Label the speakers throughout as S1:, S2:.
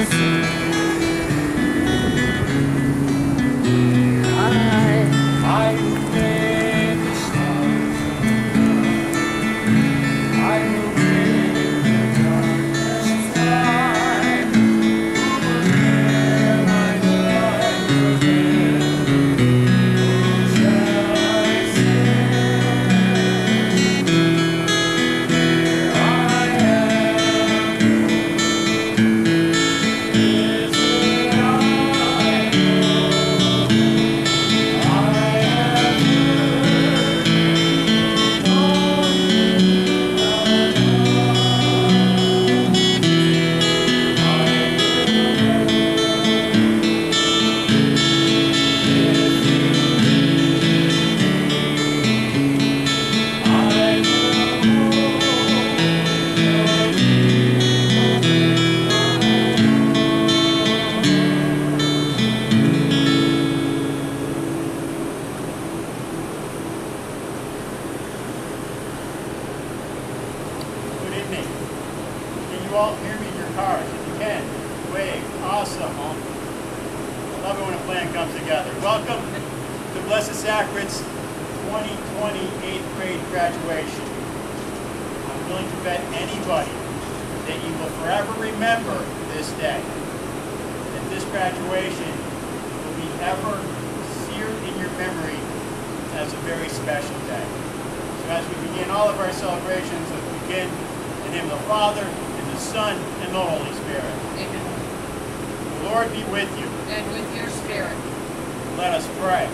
S1: Welcome to Blessed Sacrament's 2020 8th grade graduation. I'm willing to bet anybody that you will forever remember this day, that this graduation will be ever seared in your memory as a very special day. So as we begin all of our celebrations, let's begin in the name of the Father, and the Son, and the Holy Spirit.
S2: Amen.
S1: The Lord be with you.
S2: And with your spirit.
S1: Let us pray.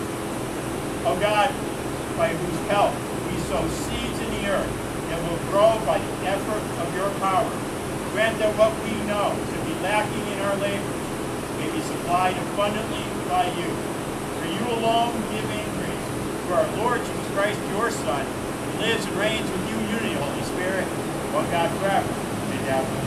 S1: O God, by whose help we sow seeds in the earth that will grow by the effort of your power, grant that what we know to be lacking in our labors may be supplied abundantly by you. For you alone give increase. For our Lord Jesus Christ, your Son, who lives and reigns with you in unity, Holy Spirit, one God forever and ever.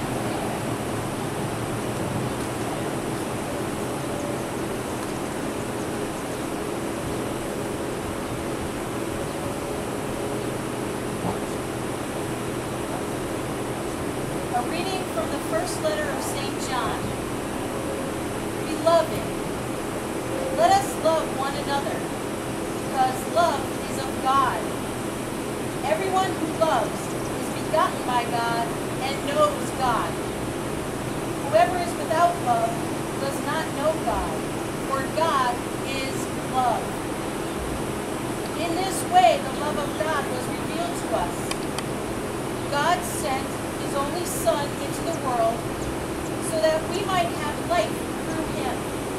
S3: A reading from the first letter of St. John. Beloved, let us love one another, because love is of God. Everyone who loves is begotten by God and knows God. Whoever is without love does not know God, for God is love. In this way, the love of God was revealed to us. God sent his only Son into the world so that we might have life through him.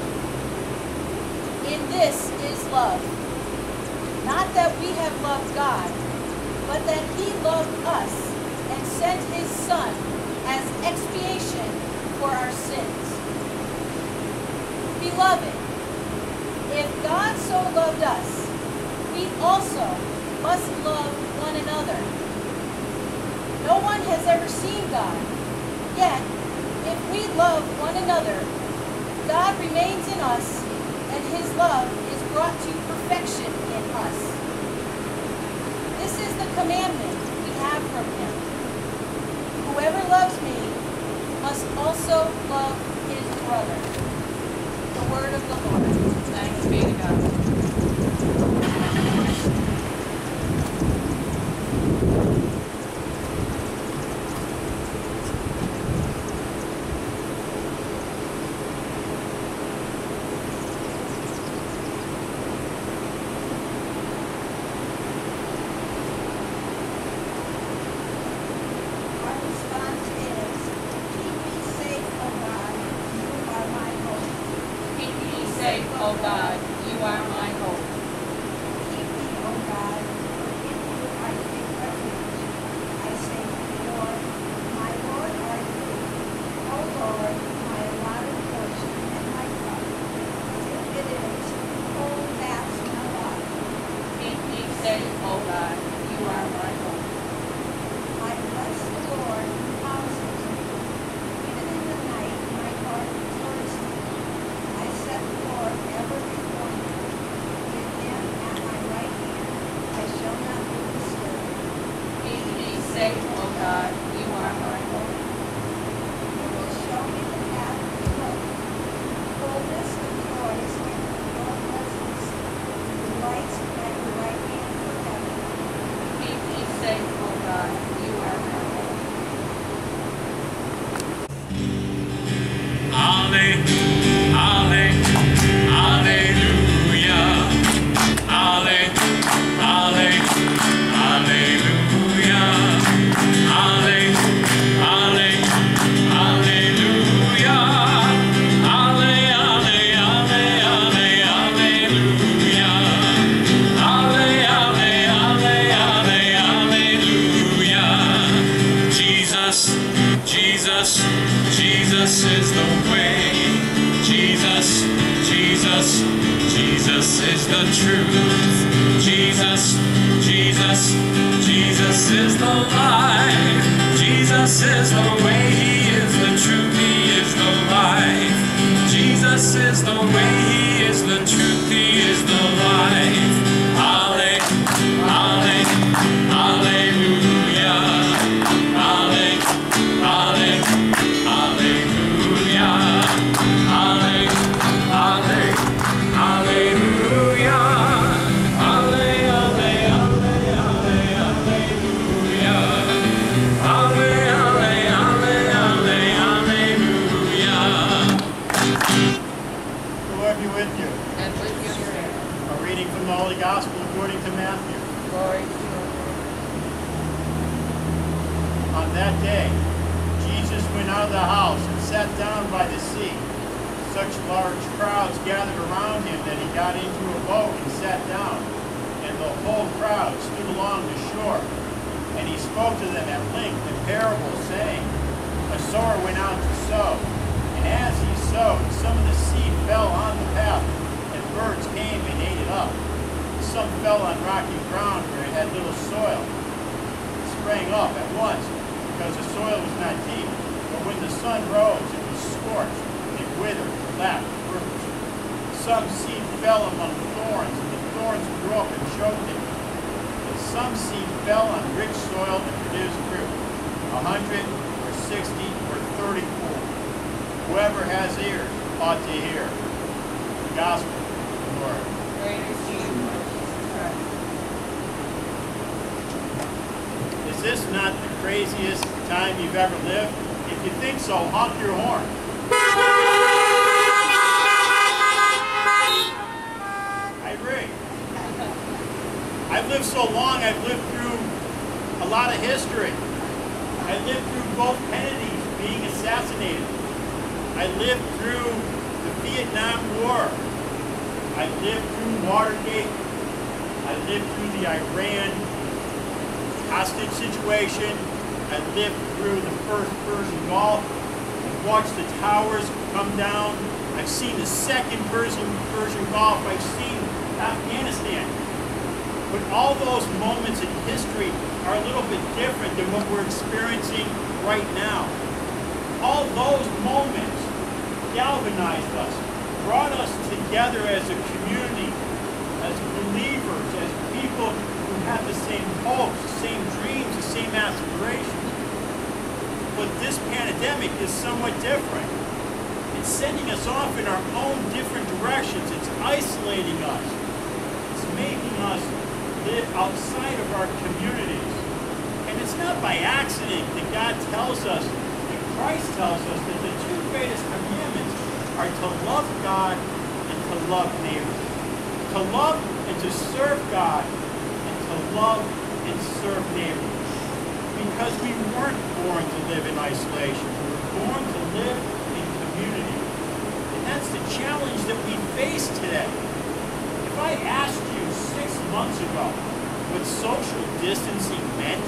S3: In this is love. Not that we have loved God, but that he loved us and sent his Son as expiation for our sins. Beloved, if God so loved us, we also must love one another. No one has ever seen God, yet if we love one another, God remains in us, and his love is brought to perfection in us. This is the commandment we have from him. Whoever loves me must also love his brother. The word of the Lord.
S2: Thanks be to God.
S3: O God, you are my hope.
S4: Keep me, O God, for in you I take refuge. I say to the Lord, my Lord are you. O Lord, my allotted portion and my cup. If it is, hold fast my life.
S3: Keep me safe, O God, you are my hope.
S4: I bless the Lord who houses me. Even in the night my heart rejoices. I set the Lord ever before me.
S5: Jesus is the way. Jesus, Jesus, Jesus is the truth. Jesus, Jesus, Jesus is the life. Jesus is the way, He is the truth, He is the life. Jesus is the way, He is the truth, He is the life. Alleluia, alleluia,
S1: with you.
S2: And with your spirit.
S1: A reading from the Holy Gospel according to Matthew.
S2: Glory to you.
S1: On that day, Jesus went out of the house and sat down by the sea. Such large crowds gathered around him that he got into a boat and sat down, and the whole crowd stood along the shore. And he spoke to them at length in parables, saying, A sower went out to sow, and as he sowed, some of the seed fell on the path, and birds came and ate it up. Some fell on rocky ground where it had little soil. It sprang up at once, because the soil was not deep. But when the sun rose, it was scorched, and withered, and lacked fruit. Some seed fell among thorns, and the thorns grew up and choked it. But some seed fell on rich soil and produced fruit, 100 or 60 or 30 fold. Whoever has ears ought to hear. The Gospel of the Lord.
S2: Praise to you, Lord Jesus Christ.
S1: Is this not the craziest time you've ever lived? If you think so, honk your horn. I agree. I've lived so long, I've lived through a lot of history. I lived through both Kennedys being assassinated. I lived through the Vietnam War. I lived through Watergate. I lived through the Iran hostage situation. I lived through the first Persian Gulf. I've watched the towers come down. I've seen the second Persian Gulf. I've seen Afghanistan. But all those moments in history are a little bit different than what we're experiencing right now. All those moments galvanized us, brought us together as a community, as believers, as people who have the same hopes, the same dreams, the same aspirations. But this pandemic is somewhat different. It's sending us off in our own different directions. It's isolating us. It's making us live outside of our communities. And it's not by accident that God tells us, that Christ tells us, that the two greatest commandments are to love God and to love neighbor. To love and to serve God and to love and serve neighbor. Because we weren't born to live in isolation. We were born to live in community. And that's the challenge that we face today. If I asked you 6 months ago what social distancing meant,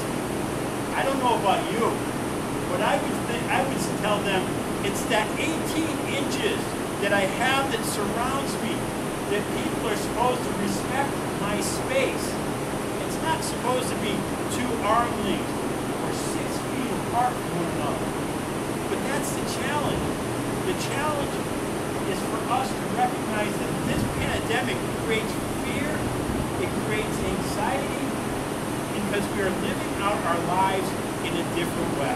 S1: I don't know about you, but I would tell them it's that 18 inches that I have that surrounds me, that people are supposed to respect my space. It's not supposed to be 2 arm lengths or 6 feet apart from one another. But that's the challenge. The challenge is for us to recognize that this pandemic creates fear, it creates anxiety, because we are living out our lives in a different way.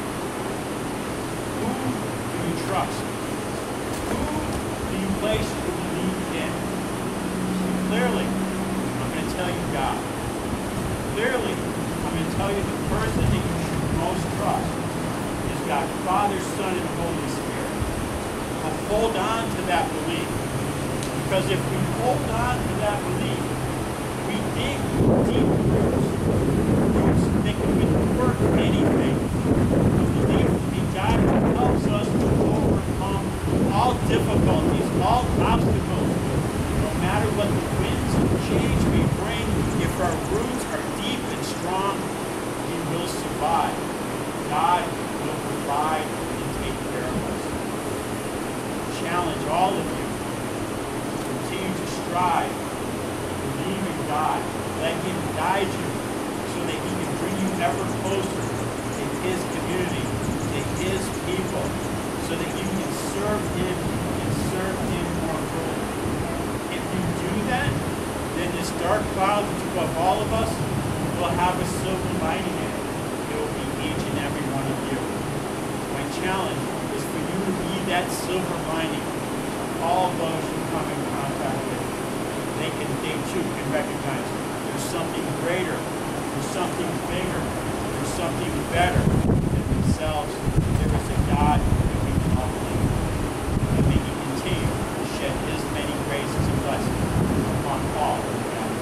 S1: Who do you trust? Who do you place your belief in? Clearly, I'm going to tell you God. Clearly, I'm going to tell you the person that you should most trust is God, Father, Son, and Holy Spirit. But hold on to that belief. Because if we hold on to that belief, we dig deep roots that can work anything. The belief in God helps us to overcome all difficulties, all obstacles. No matter what the winds of change may bring, if our roots are deep and strong, we will survive. God will provide and take care of us. Challenge all of you to continue to strive, believe in God, let Him guide you so that He can bring you ever closer to His community, to His people, so that you can serve Him and serve Him more fully. If you do that, then this dark cloud that's above all of us will have a silver lining in it. It will be each and every one of you. My challenge is for you to be that silver lining to all those you come in contact with. They too can recognize there's something greater, there's something bigger, there's something better than themselves. There is a God that we can all believe in. And may He continue to shed His many graces and blessings upon all who gather.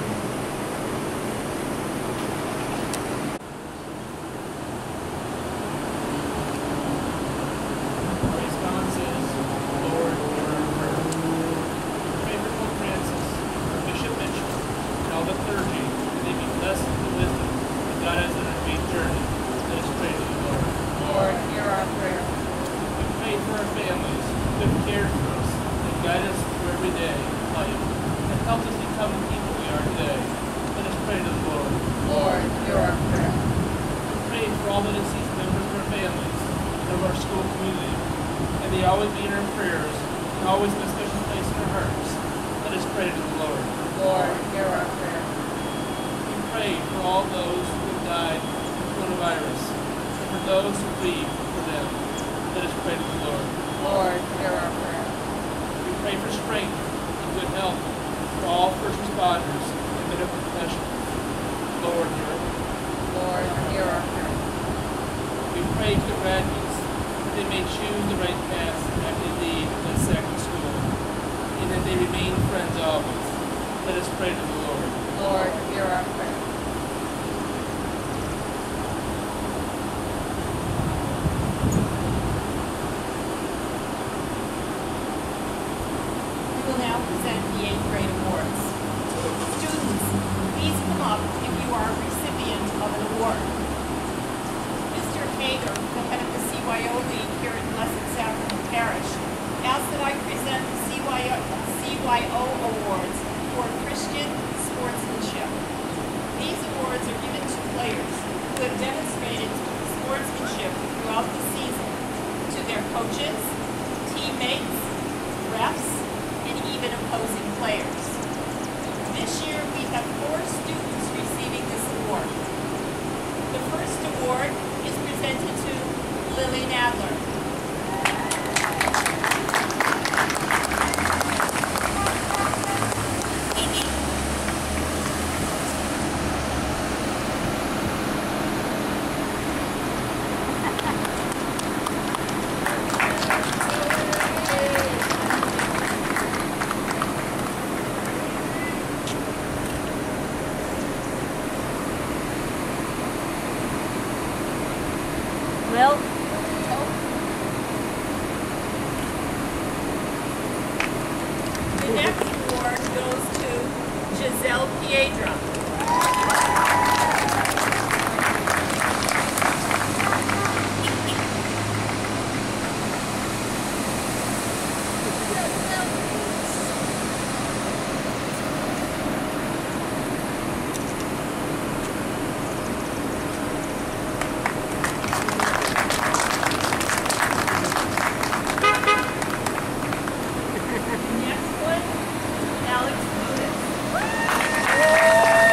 S6: Responses, Lord, hear our prayer. Pray for Pope Francis, Bishop Mitchell, and all the clergy, that they be blessed with the wisdom that God has in our faith journey. Let us pray to the Lord.
S2: Lord, hear our prayer.
S6: We pray for our families, who have cared for us, and guide us through every day of life, and help us become the people we are today. Let us pray to the Lord.
S2: Lord, hear our prayer.
S6: We pray for all the deceased members of our families and of our school community, and they always be in our prayers and always in a special place in our hearts. Let us pray to the Lord.
S2: Lord, hear our prayer.
S6: We pray for all those who have died from coronavirus, and for those who grieve for them. Let us pray to the Lord.
S2: Lord, hear our prayer.
S6: We pray for strength and good health for all first responders and medical professionals. Lord, hear our prayer.
S2: Lord, hear our prayer.
S6: We pray for graduates that they may choose the right path after they leave the second school, and that they remain friends always. Let us pray to the Lord.
S2: Lord, hear our prayer.
S7: We will now present the 8th grade awards. Students, please come up if you are a recipient of an award. Mr. Hager, the head of the CYO League here in Blessed Sacrament Parish, asks that I present the CYO Awards for Christian sportsmanship. These awards are given to players who have demonstrated sportsmanship throughout the season to their coaches, teammates, refs, and even opposing players. This year we have 4 students receiving this award. The first award is presented to Lily Nadler.
S3: Well,
S7: The next award goes to Giselle Piedra. Next one, Alex Lucas.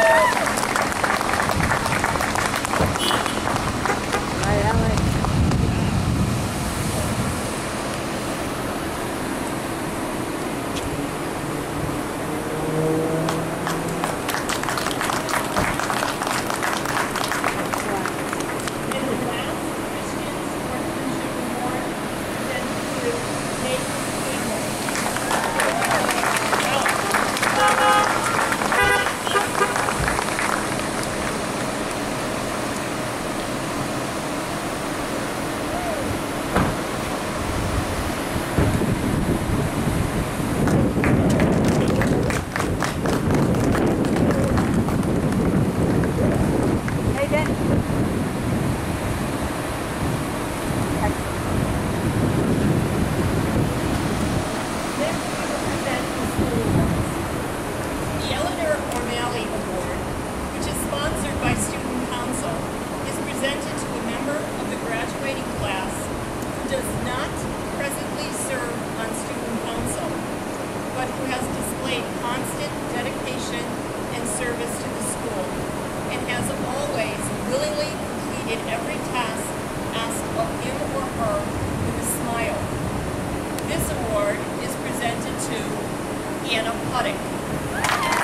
S7: to Anna Puttick.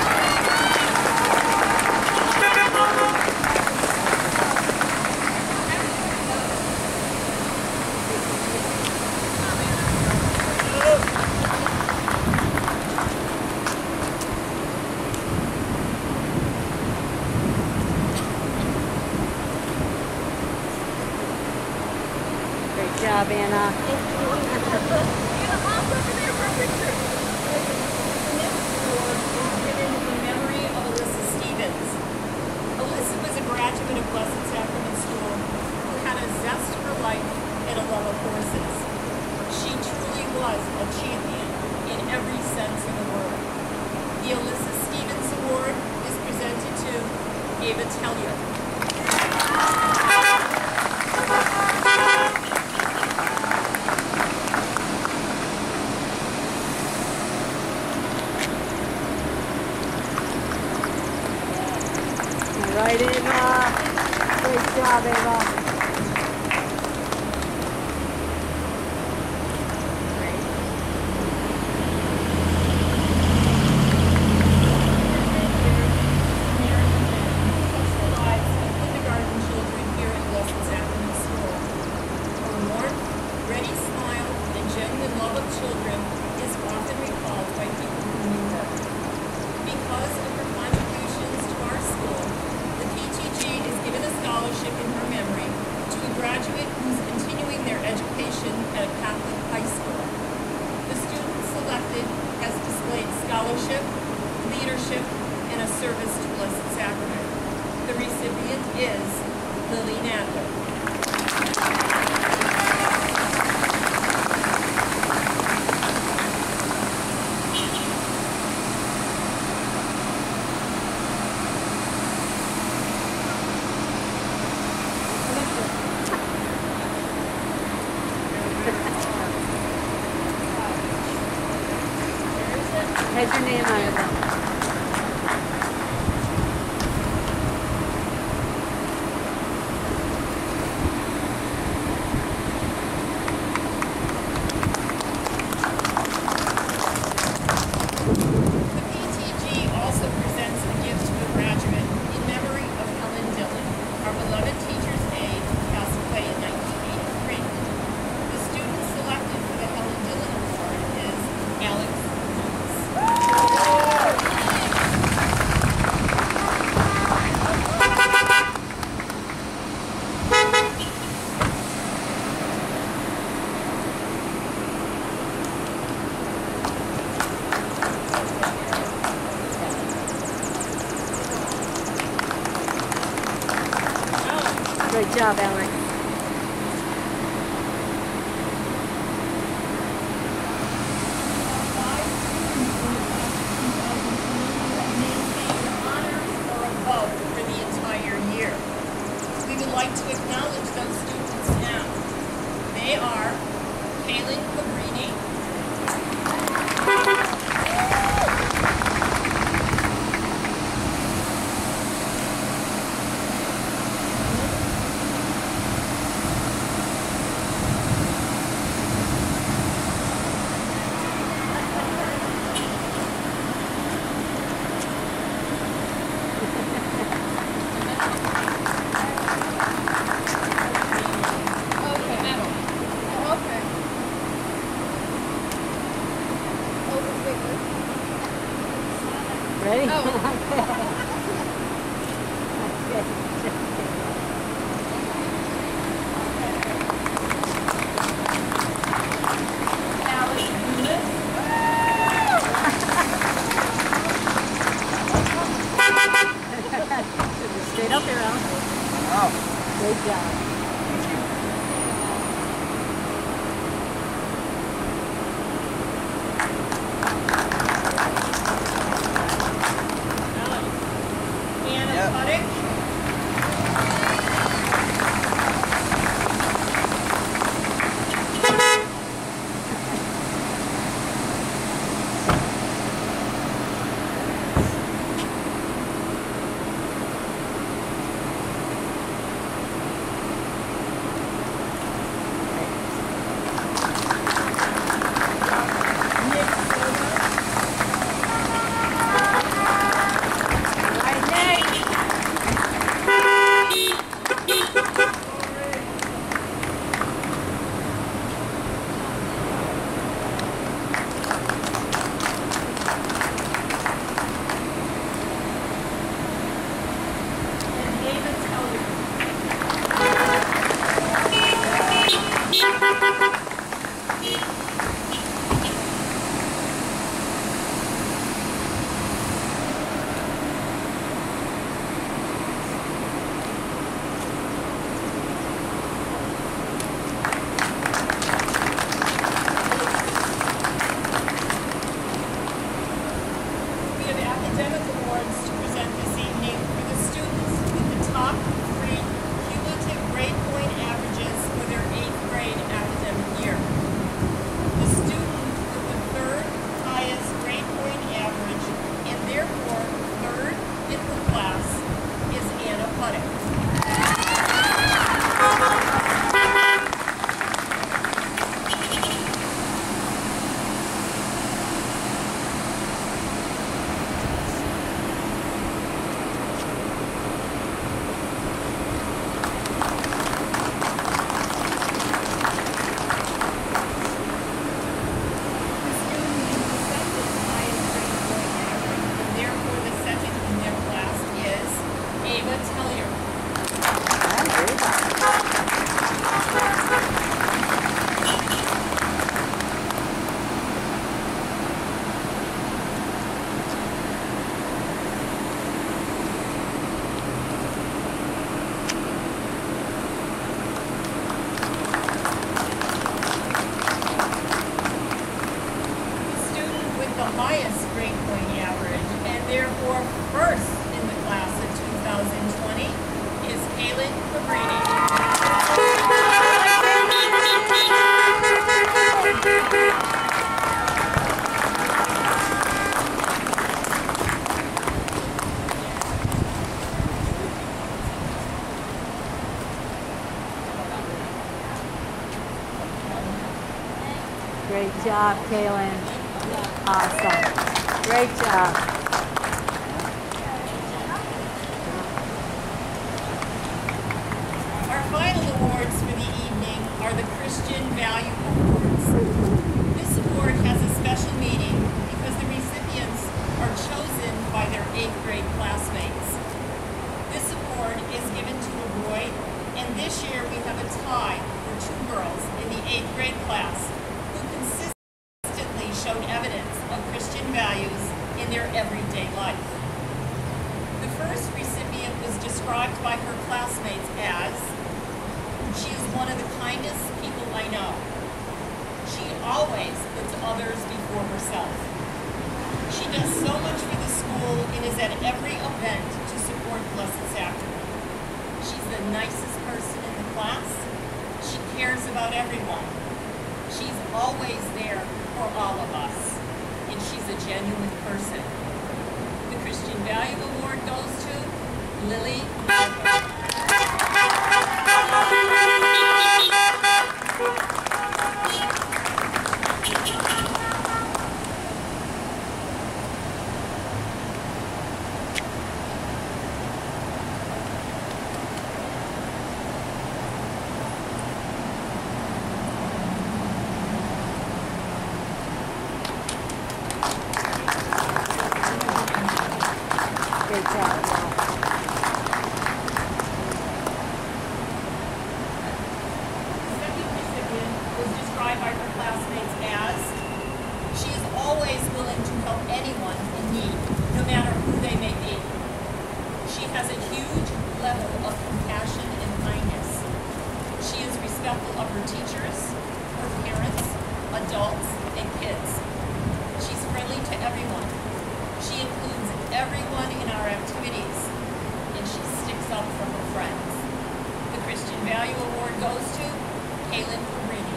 S3: Great job, Anna.
S7: Given in memory of Alyssa Stevens. Alyssa was a graduate of Blessed Sacrament School who had a zest for life and a love of horses. She truly was a champion in every sense of the word. The Alyssa Stevens Award is presented to Ava Tellier.
S3: All right, Ava. Great job, Ava.
S7: Touch the lives of kindergarten children here at Blessed Sacrament School. Her warmth, ready smile, and genuine love of children is often recalled by people who knew her. Because of her contributions to our school, the PTG is given a scholarship in her memory to a graduate who's continuing their education at a Catholic high school. The student selected has displayed scholarship, leadership, and a service to Blessed Sacrament. The recipient is Lily Nadler.
S3: Has your name on it.
S7: The PTG also presents a gift to a graduate in memory of Helen Dillon, our beloved teacher's aide who passed away in 1983. The student selected for the Helen Dillon Award is Alex Lewis.
S3: Great job, Alex.
S7: Five students in the class of 2020 that maintained honors or above for the entire year. We would like to acknowledge those students now. They are Kaylin Cabrini,
S3: Ready? Straight up here, Al.
S1: Oh.
S3: Great job.
S7: Anna
S1: Yep.
S7: Puttick, highest grade point average and therefore first in the class of 2020 is Kaylin Cabrini.
S8: Great job, Kaylin. Awesome. Great job.
S7: Our final awards for the evening are the Christian Value Awards. This award has a special meaning because the recipients are chosen by their 8th grade classmates. This award is given to a boy, and this year we have a tie for 2 girls in the 8th grade class who consistently showed evidence of Christian values in their everyday life. The first recipient was described by her classmates as, "She is one of the kindest people I know. She always puts others before herself. She does so much for the school and is at every event to support Blessed Sacrament. She's the nicest person in the class. She cares about everyone. She's always there for all of us. And she's a genuine person." The Christian Value Award goes to Lily Walker.
S8: Great job.
S7: The second recipient was described by her classmates as, "She is always willing to help anyone in need, no matter who they may be. She has a huge level of compassion and kindness. She is respectful of her teachers, her parents, adults, and kids. She's friendly to everyone. She includes everyone in our activities, and she sticks up for her friends." The Christian Value Award goes to Kaylin Cabrini.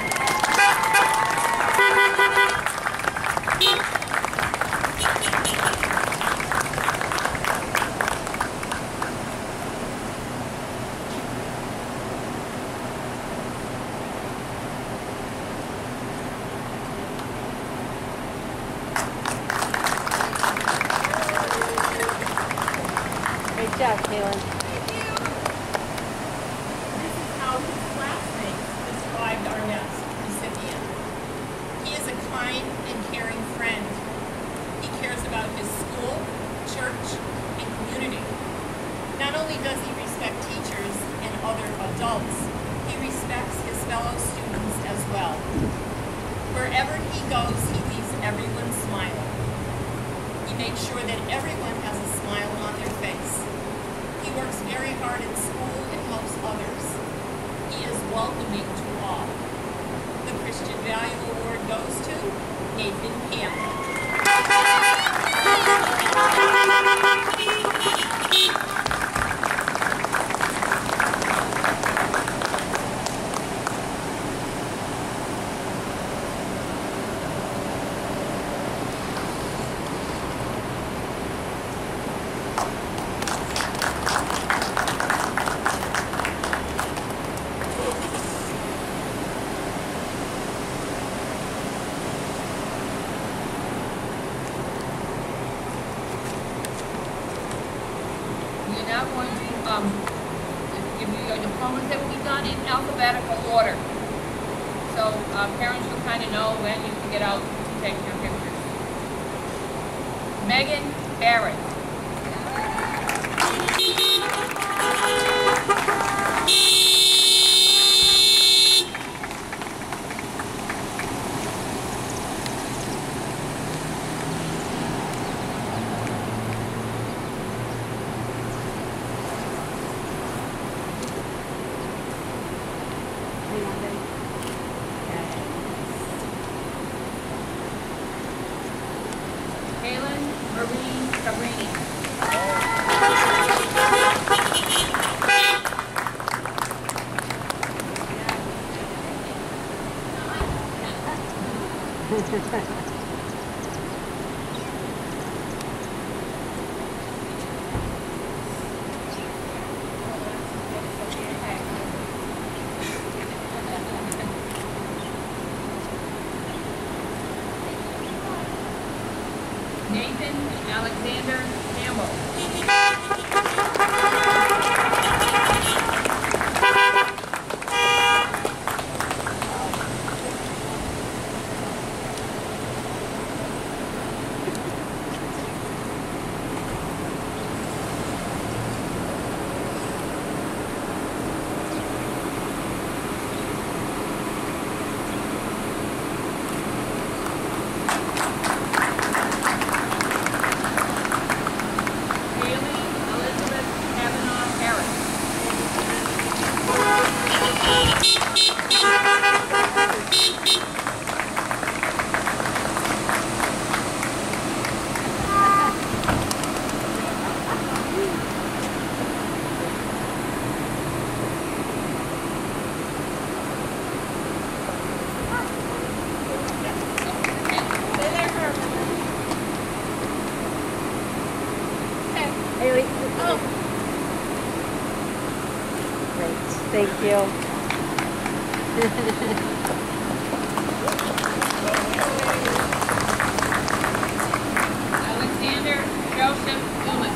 S8: Great job, Kaylin.
S7: This is how his classmates described our next recipient. He is a kind and caring friend. He cares about his school, church, and community. Not only does he respect teachers and other adults, he respects his fellow students as well. Wherever he goes, he leaves everyone smiling. He makes sure that everyone has a smile on their face. He works very hard in school and helps others. He is welcoming to all. The Christian Value Award goes to Nathan Campbell.
S9: We are now going to give you your diplomas that will be done in alphabetical order. So parents will kind of know when you can get out to take your pictures. Megan Barrett. Nathan Alexander Campbell.
S8: Haley. Oh. Great. Thank you.
S9: Alexander Joseph Gilman.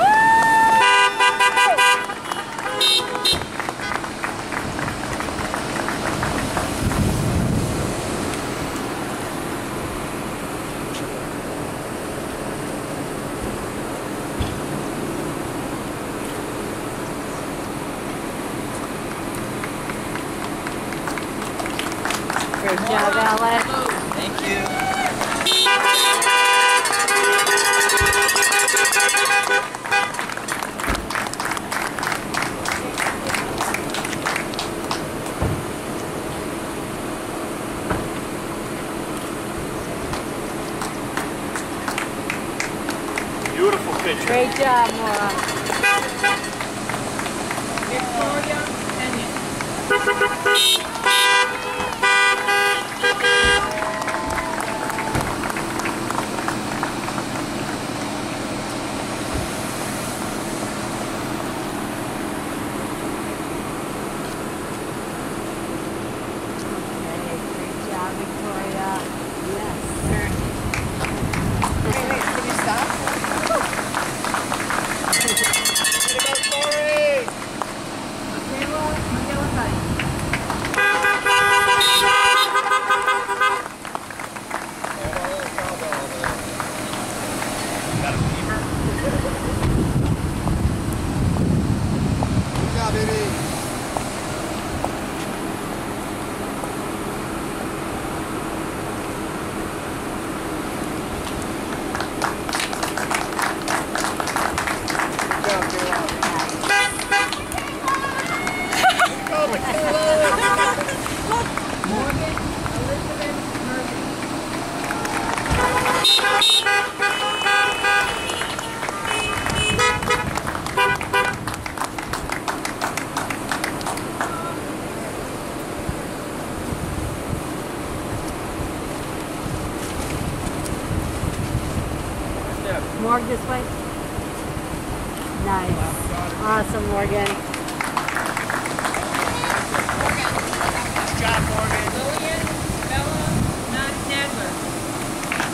S8: Great job, Alex.
S10: Thank you.
S1: Beautiful picture.
S8: Great job, Maura.
S9: Victoria Kenyon.
S8: Okay, great job, Victoria. Yes.
S2: Wait, can you stop?
S1: Got a fever?
S10: Good job, baby. Good job, Kayla.
S9: Morgan Elizabeth Murphy.
S8: Morg this way. Nice. Awesome, Morgan.
S1: Good job, Morgan.
S9: Lillian Bella Nadler.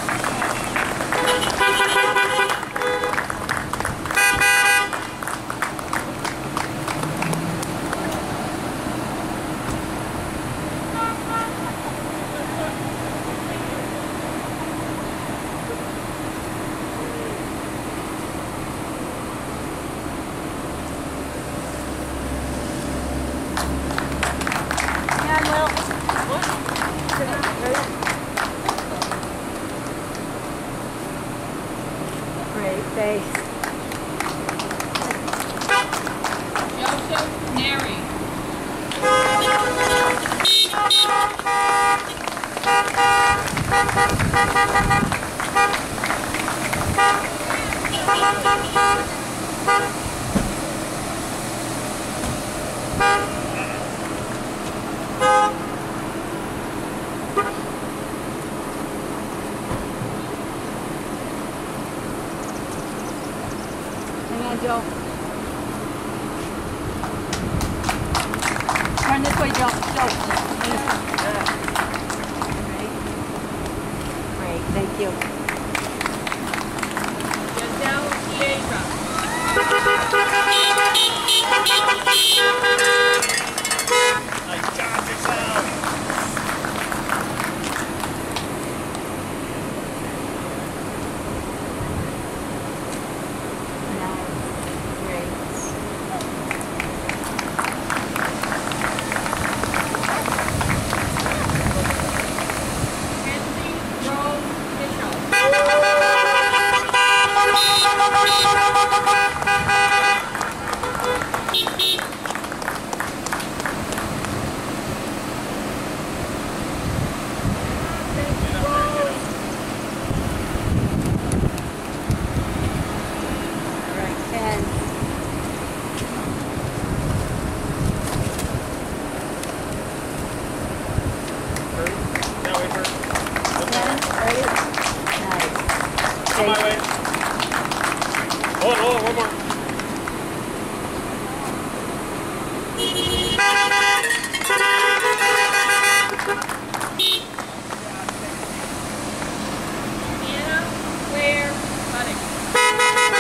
S8: Yeah, Will. Great face.
S9: Joseph Neri.
S8: on, Joe. Turn this way, Joe. Joe. Turn this way. Great, thank you.
S9: Giselle Piedra.
S1: Nice job, Giselle.
S9: Kenzie Rose Mitchell.
S8: All right, 10.
S6: Now wait for it.
S8: 10, ready? Nice.
S6: On my way. Hold on, one more.
S9: Anna Claire Cunning.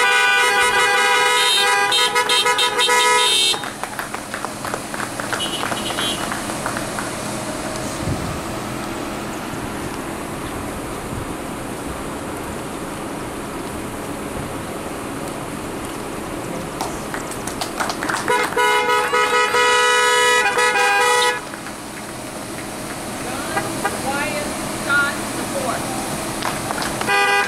S9: John Wyatt Scott IV.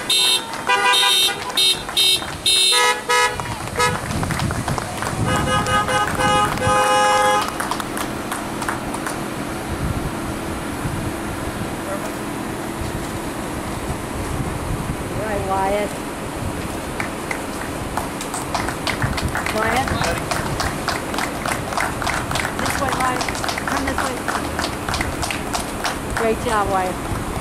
S8: All right, Wyatt. Wyatt. This way, Wyatt. Come this way. Great job, Wyatt.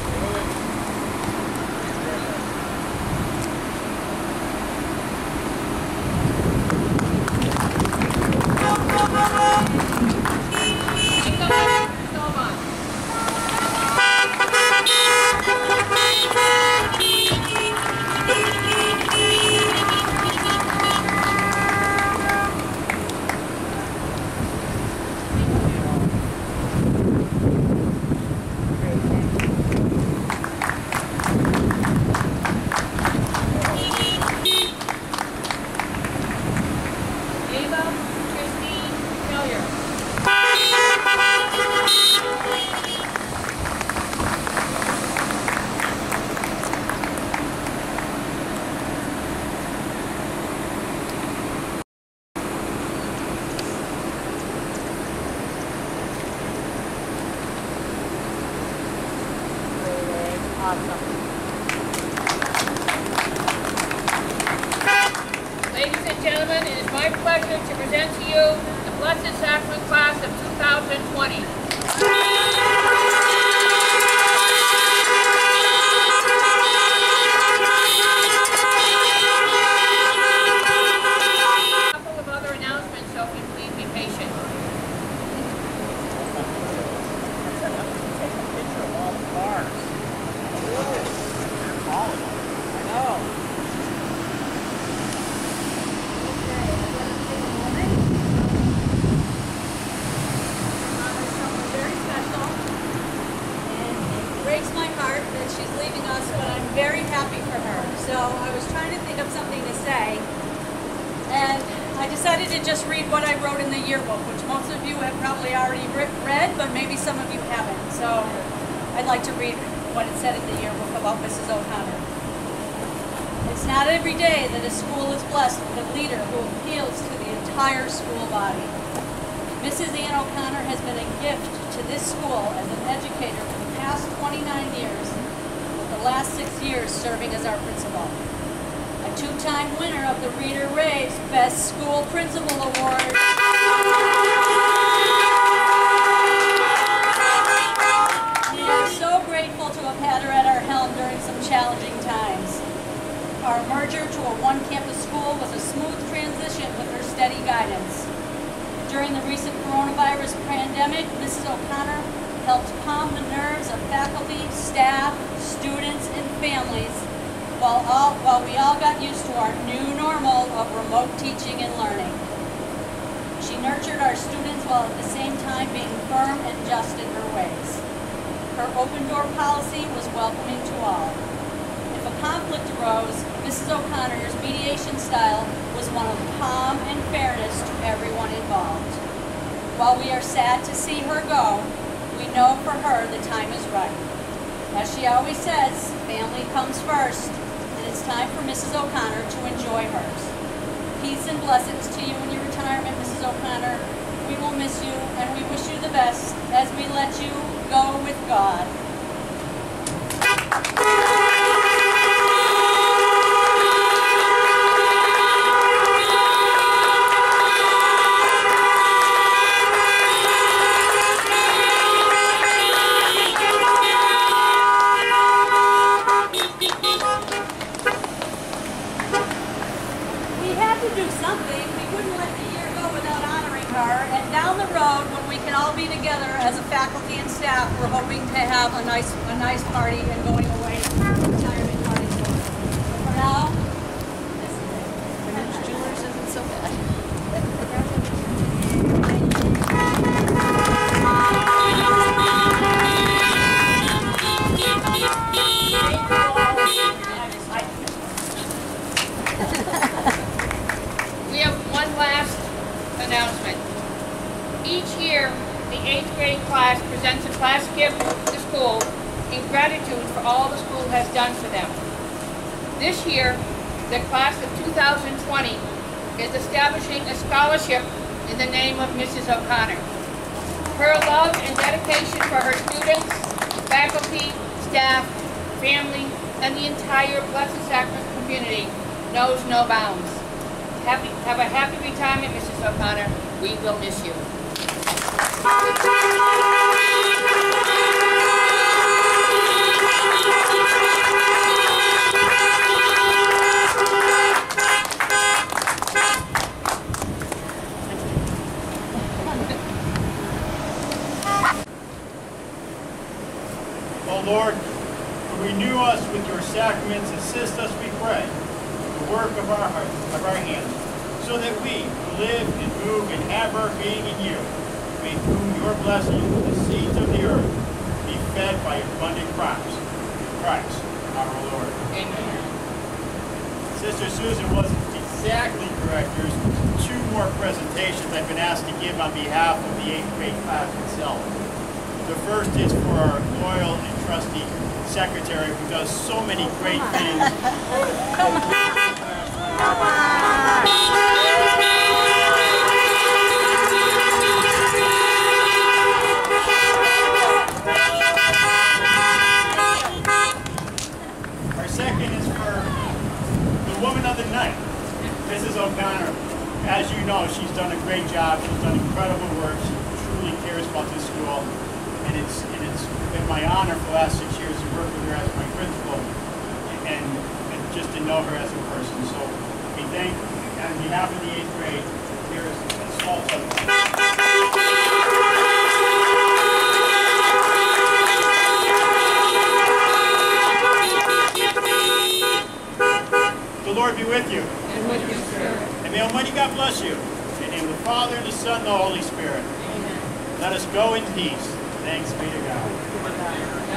S8: Great, thank you.
S9: Ava Christine Hillier.
S8: Great, awesome.
S9: Ladies and gentlemen, it is my pleasure to present to you the Blessed Sacrament class of 2020. A couple of other announcements, so if you please be patient.
S1: Take a picture of all the cars. They're calling them. I know.
S3: Someone very special, and it breaks my heart that she's leaving us, but I'm very happy for her. So I was trying to think of something to say, and I decided to just read what I wrote in the yearbook, which most of you have probably already read, but maybe some of you haven't. So I'd like to read what it said in the yearbook about Mrs. O'Connor. It's not every day that a school is blessed with a leader who appeals to the entire school body. Mrs. Ann O'Connor has been a gift to this school as an educator for the past 29 years, with the last 6 years serving as our principal. A two-time winner of the Reader Ray's Best School Principal Award. We are so grateful to have had her at our helm during some challenging times. our merger to a one-campus school was a smooth transition with her steady guidance. During the recent coronavirus pandemic, Mrs. O'Connor helped calm the nerves of faculty, staff, students, and families while we all got used to our new normal of remote teaching and learning. She nurtured our students while at the same time being firm and just in her ways. Her open door policy was welcoming to all. If a conflict arose, Mrs. O'Connor's mediation style was one of calm and fairness to everyone involved. While we are sad to see her go, we know for her the time is right. As she always says, family comes first, and it's time for Mrs. O'Connor to enjoy hers. Peace and blessings to you in your retirement, Mrs. O'Connor. We will miss you, and we wish you the best as we let you go with God. We had to do something. We couldn't let the year go without honoring her. And down the road, when we can all be together as a faculty and staff, we're hoping to have a nice party and going away retirement party. So for now, this is it. Vintage Jewelers isn't so bad.
S9: We have one last announcement. Each year, the 8th grade class presents a class gift to school in gratitude for all the school has done for them. This year, the class of 2020 is establishing a scholarship in the name of Mrs. O'Connor. Her love and dedication for her students, faculty, staff, family, and the entire Blessed Sacrament community knows no bounds. Have a happy retirement, Mrs. O'Connor. We will miss you.
S1: O Lord, renew us with your sacraments, assist us, we pray, the work of our hearts, of our hands, so that we who live and move and have our being in you, may through your blessing the seeds of the earth be fed by abundant crops. Christ, our Lord.
S9: Amen.
S1: Sister Susan wasn't exactly correct. There's 2 more presentations I've been asked to give on behalf of the 8th grade class itself. The first is for our loyal and trusty secretary who does so many great things. Our second is for the woman of the night, Mrs. O'Connor. As you know, she's done a great job. She's done incredible work. She truly cares about this school. And it's been my honor for the last 6 years to work with her as my principal and just to know her as a person. So we thank, on behalf of the 8th grade, here is a small token. The Lord be with you.
S9: And with you, sir.
S1: And may Almighty God bless you. In the name of the Father, and the Son, and the Holy Spirit.
S9: Amen.
S1: Let us go in peace. Thanks be to God.